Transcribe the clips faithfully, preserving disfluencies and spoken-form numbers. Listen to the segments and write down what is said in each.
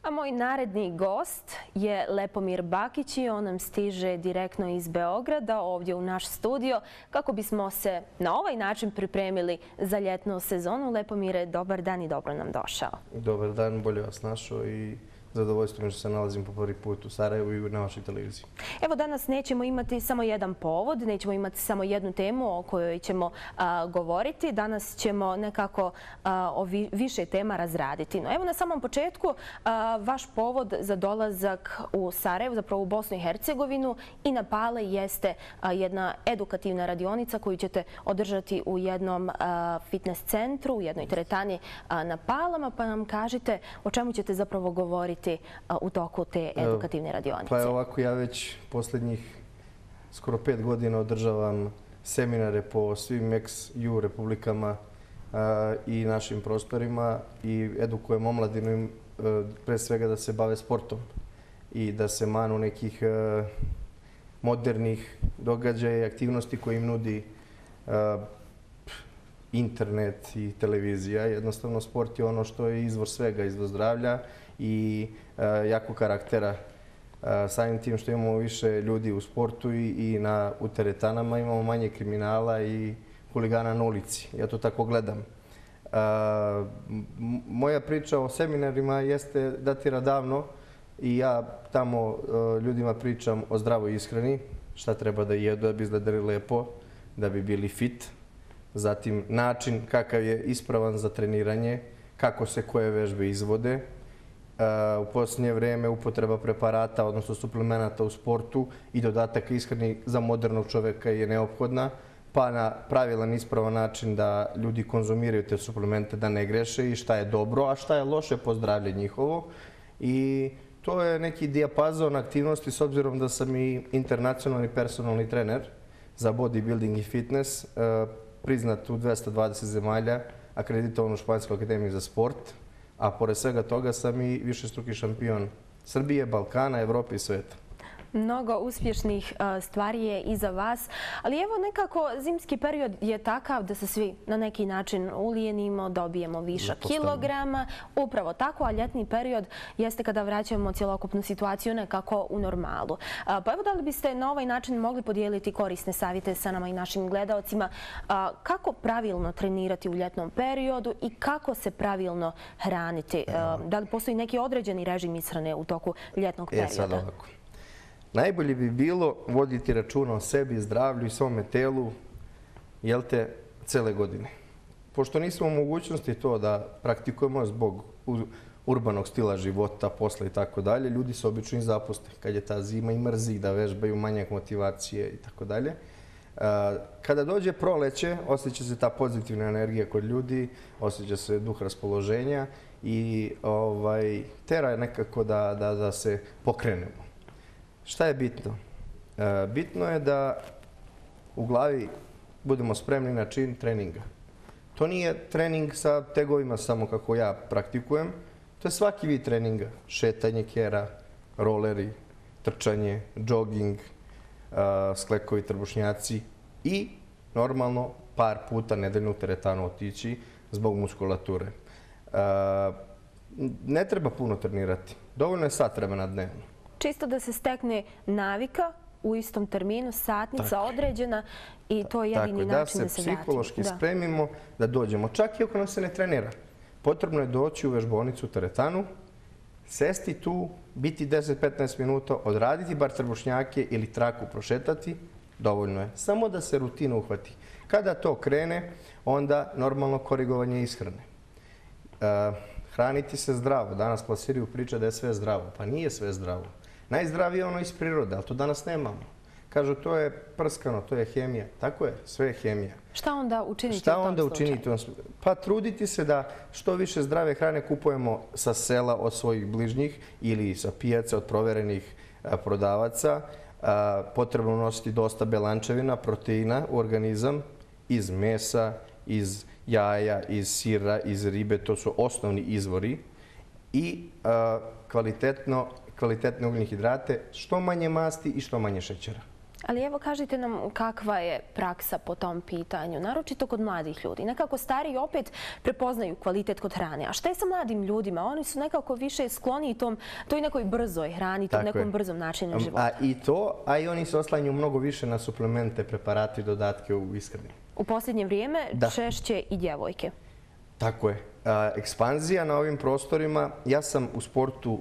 A moj naredni gost je Lepomir Bakić i on nam stiže direktno iz Beograda ovdje u naš studio kako bismo se na ovaj način pripremili za ljetnu sezonu. Lepomire, dobar dan i dobro nam došao. Dobar dan, bolje vas našao i zadovoljstvo mi što se nalazim po prvi put u Sarajevu i na vašoj televiziji. Evo, danas nećemo imati samo jedan povod, nećemo imati samo jednu temu o kojoj ćemo a, govoriti. Danas ćemo nekako a, o vi, više tema razraditi. No, evo na samom početku a, vaš povod za dolazak u Sarajevo, zapravo u Bosnu i Hercegovinu i na Pale jeste a, jedna edukativna radionica koju ćete održati u jednom a, fitness centru, u jednoj teretani a, na Palama. Pa nam kažite o čemu ćete zapravo govoriti u toku te edukativne radionice. Pa je ovako, ja već posljednjih skoro pet godina održavam seminare po svim ex-ju republikama i našim prostorima i edukujem omladinu pre svega da se bave sportom i da se manu nekih modernih događaja i aktivnosti koje im nudi internet i televizija. Jednostavno, sport je ono što je izvor svega, izvor zdravlja i jako karaktera. Samim tim što imamo više ljudi u sportu i na, u teretanama imamo manje kriminala i huligana na ulici. Ja to tako gledam. Moja priča o seminarima jeste datira davno i ja tamo ljudima pričam o zdravoj ishrani, šta treba da jedu da bi izgledali lepo, da bi bili fit. Zatim način kakav je ispravan za treniranje, kako se koje vežbe izvode. U posljednje vrijeme upotreba preparata, odnosno suplemenata u sportu i dodatak ishrani za modernog čovjeka je neophodna, pa na pravilan ispravan način da ljudi konzumiraju te suplemente, da ne greše i šta je dobro, a šta je loše po zdravlje njihovo. I to je neki dijapazon aktivnosti s obzirom da sam i internacionalni personalni trener za bodybuilding i fitness, priznat u dvesta dvadeset zemalja, akreditovan u Španskoj akademiji za sport, a pored svega toga sam i višestruki šampion Srbije, Balkana, Evrope i sveta. Mnogo uspješnih stvari je iza vas, ali evo nekako zimski period je takav da se svi na neki način ulijenimo, dobijemo višak kilograma, upravo tako, a ljetni period jeste kada vraćamo cjelokupnu situaciju nekako u normalu. Pa evo, da li biste na ovaj način mogli podijeliti korisne savjete sa nama i našim gledaocima kako pravilno trenirati u ljetnom periodu i kako se pravilno hraniti? Da li postoji neki određeni režim ishrane u toku ljetnog perioda? E, sad ovako. Najbolje bi bilo voditi računa o sebi, zdravlju i svome telu, jel te, cele godine. Pošto nismo u mogućnosti to da praktikujemo zbog urbanog stila života, posla i tako dalje, ljudi se obično i zapuste. Kad je ta zima i mrzi da vežbaju, manjak motivacije i tako dalje. Kada dođe proleće, osjeća se ta pozitivna energija kod ljudi, osjeća se duh raspoloženja i ovaj, tera je nekako da, da, da se pokrenemo. Šta je bitno? E, bitno je da u glavi budemo spremni na čin treninga. To nije trening sa tegovima samo kako ja praktikujem. To je svaki vid treninga. Šetanje kera, roleri, trčanje, džoging, e, sklekovi, trbušnjaci i normalno par puta nedeljno u teretanu otići zbog muskulature. E, ne treba puno trenirati. Dovoljno je sat vremena dnevno. Čisto da se stekne navika u istom terminu, satnica određena i to je jedini način da se vratimo. Tako, da se psihološki spremimo, da dođemo. Čak i ako nam se ne trenira, potrebno je doći u vežbonicu, u teretanu, sesti tu, biti deset do petnaest minuta, odraditi bar trbušnjake ili traku prošetati, dovoljno je. Samo da se rutina uhvati. Kada to krene, onda normalno korigovanje ishrane. Hraniti se zdravo. Danas plasiraju priča da je sve zdravo. Pa nije sve zdravo. Najzdravije je ono iz prirode, ali to danas nemamo. Kažu, to je prskano, to je hemija. Tako je, sve je hemija. Šta onda učiniti Šta u tom onda slučaju? Učiniti? Pa truditi se da što više zdrave hrane kupujemo sa sela od svojih bližnjih ili sa pijaca od proverenih prodavaca. Potrebno nositi dosta belančevina, proteina u organizam iz mesa, iz jaja, iz sira, iz ribe. To su osnovni izvori. I kvalitetno kvalitetne ugljehidrate, što manje masti i što manje šećera. Ali evo kažite nam kakva je praksa po tom pitanju, naročito kod mladih ljudi. Nekako stariji opet prepoznaju kvalitet kod hrane. A šta je sa mladim ljudima? Oni su nekako više skloni tom, toj nekoj brzoj hrani, tom nekom brzom načinu života. A i to, a i oni se oslanjaju mnogo više na suplemente, preparate i dodatke u ishrani. U posljednje vrijeme češće i djevojke. Tako je. Ekspanzija na ovim prostorima, ja sam u sportu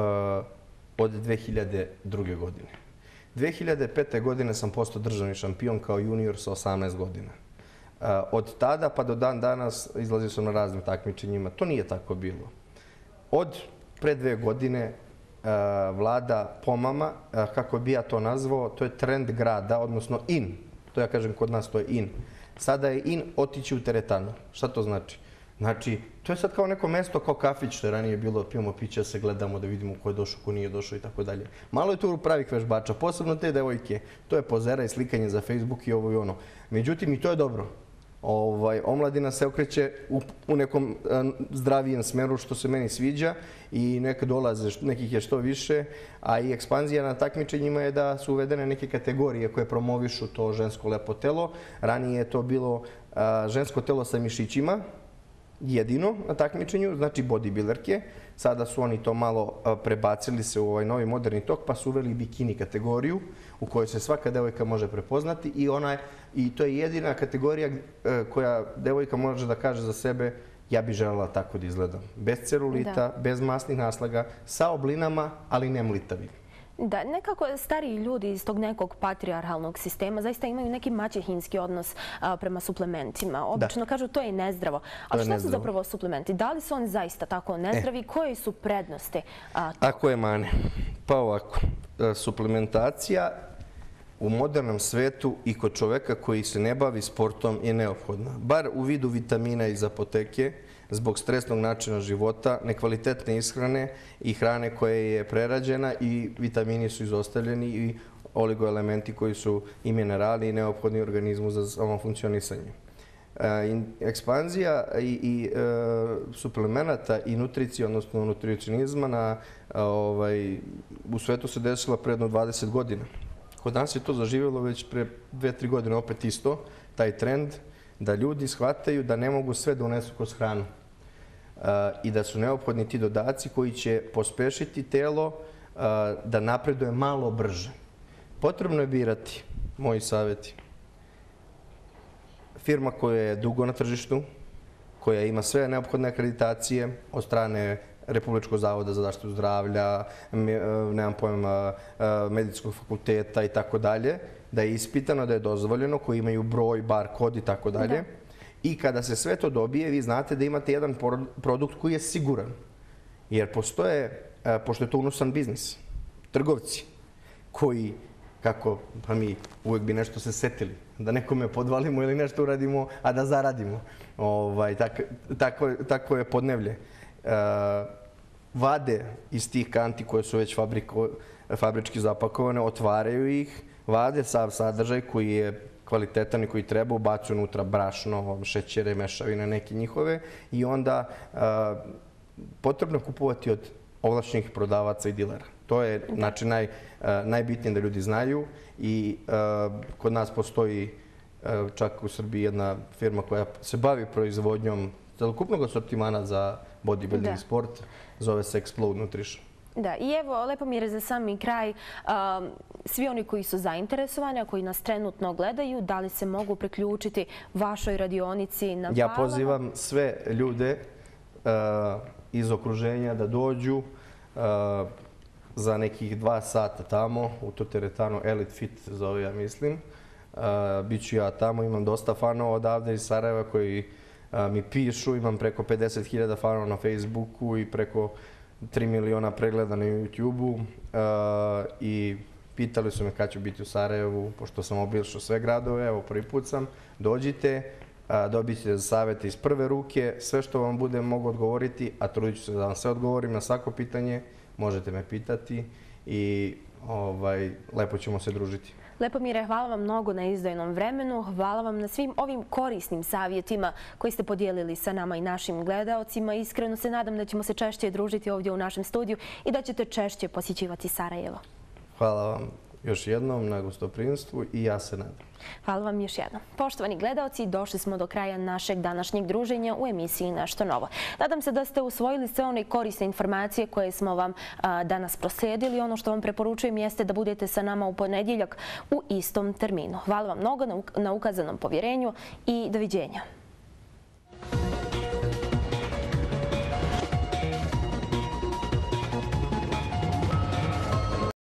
od dve hiljade druge. godine. dve hiljade pete. godine sam postao državni šampion kao junior sa osamnaest godina. Od tada pa do dan danas izlazio sam na raznim takmičenjima. To nije tako bilo. Od pre dve godine vlada pomama, kako bi ja to nazvao, to je trend grada, odnosno in. To ja kažem kod nas to je in. Sada je in otići u teretanu. Šta to znači? Znači, to je sad kao neko mesto, kao kafić, što je ranije bilo, pijemo piće, se gledamo da vidimo ko je došao, ko nije došao i tako dalje. Malo je tu pravih vežbača, posebno te devojke. To je pozera i slikanje za Facebook i ovo i ono. Međutim, i to je dobro. Omladina se okreće u nekom zdravijem smeru, što se meni sviđa, i neka dolaze, nekih je što više, a i ekspanzija na takmičenjima je da su uvedene neke kategorije koje promovišu to žensko lepo telo. Ranije je to bilo žensko telo sa mišićima, jedino na takmičenju, znači bodybuilderke. Sada su oni to malo prebacili se u ovaj novi moderni tok, pa su uveli bikini kategoriju u kojoj se svaka devojka može prepoznati i ona i to je jedina kategorija koja devojka može da kaže za sebe ja bih željela tako da izgledam. Bez celulita, bez masnih naslaga, sa oblinama, ali ne mlitavim. Da, nekako stariji ljudi iz tog nekog patrijarhalnog sistema zaista imaju neki maćehinski odnos prema suplementima. Obično kažu to je nezdravo. Ali šta su zapravo suplementi? Da li su oni zaista tako nezdravi? Koje su prednosti? A koje mane? Pa ovako, suplementacija u modernom svetu i kod čoveka koji se ne bavi sportom je neophodna. Bar u vidu vitamina iz apoteke, zbog stresnog načina života, nekvalitetne ishrane i hrane koja je prerađena i vitamini su izostavljeni i oligoelementi koji su i minerali i neophodni organizmu za samo funkcionisanje. Ekspanzija i suplemenata i nutricije, odnosno nutricionizma u svetu se desila pre jedno dvadeset godina. Kod nas je to zaživjelo već pre dve tri godine, opet isto, taj trend da ljudi shvataju da ne mogu sve da unesu kroz hranu i da su neophodni ti dodaci koji će pospešiti telo da napreduje malo brže. Potrebno je birati, moji savjeti, firma koja je dugo na tržištu, koja ima sve neophodne akreditacije od strane Republičkog zavoda za zaštitu zdravlja, nemam pojma, medicinskog fakulteta i tako dalje, da je ispitano, da je dozvoljeno, koji imaju broj, bar, kod i tako dalje. I kada se sve to dobije, vi znate da imate jedan produkt koji je siguran. Jer postoje, pošto je to unosan biznis, trgovci koji, kako, pa mi uvijek bi nešto se setili, da nekome podvalimo ili nešto uradimo, a da zaradimo. Tako je podnevlje. Vade iz tih kanti koje su već fabrički zapakovane, otvaraju ih, vade sav sadržaj koji je kvalitetan i koji treba, ubacuju unutra brašno, šećere, mešavine, neke njihove i onda potrebno kupovati od ovlašćenih prodavaca i dilera. To je najbitnije da ljudi znaju i kod nas postoji čak u Srbiji jedna firma koja se bavi proizvodnjom celokupnog asortimana za bodybuilding sport, zove se Explode Nutrition. Da, i evo, Lepomire, za sami kraj, svi oni koji su zainteresovani, a koji nas trenutno gledaju, da li se mogu priključiti vašoj radionici na Palama? Ja pozivam sve ljude iz okruženja da dođu za nekih dva sata tamo, u to teretanu Elite Fit zove, ja mislim. Biću ja tamo, imam dosta fanova odavde iz Sarajeva koji mi pišu, imam preko pedeset hiljada fanova na Facebooku i preko tri miliona pregleda na YouTube-u i pitali su me kad ću biti u Sarajevu, pošto sam obišao sve gradove, evo prvi put sam, dođite, dobit ćete savjete iz prve ruke, sve što vam budem mogu odgovoriti, a trudit ću se da vam sve odgovorim na svako pitanje, možete me pitati i lepo ćemo se družiti. Lepomire, hvala vam mnogo na izdvojenom vremenu, hvala vam na svim ovim korisnim savjetima koji ste podijelili sa nama i našim gledaocima. Iskreno se nadam da ćemo se češće družiti ovdje u našem studiju i da ćete češće posjećivati Sarajevo. Hvala vam. još jednom na gostoprimstvu i ja se nadam. Hvala vam još jednom. Poštovani gledaoci, došli smo do kraja našeg današnjeg druženja u emisiji Nešto novo. Nadam se da ste usvojili sve one korisne informacije koje smo vam danas proslijedili. Ono što vam preporučujem jeste da budete sa nama u ponedjeljak u istom terminu. Hvala vam mnogo na ukazanom povjerenju i doviđenja.